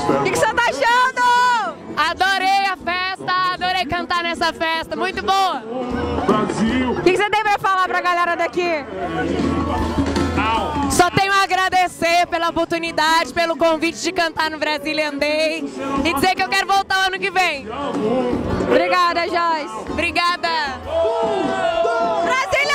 O que você tá achando? Adorei a festa, adorei cantar nessa festa, muito boa. Brasil. O que você tem pra falar pra galera daqui? Só tenho a agradecer pela oportunidade, pelo convite de cantar no Brazilian Day e dizer que eu quero voltar ano que vem. Obrigada, Joyce. Obrigada. Brasília!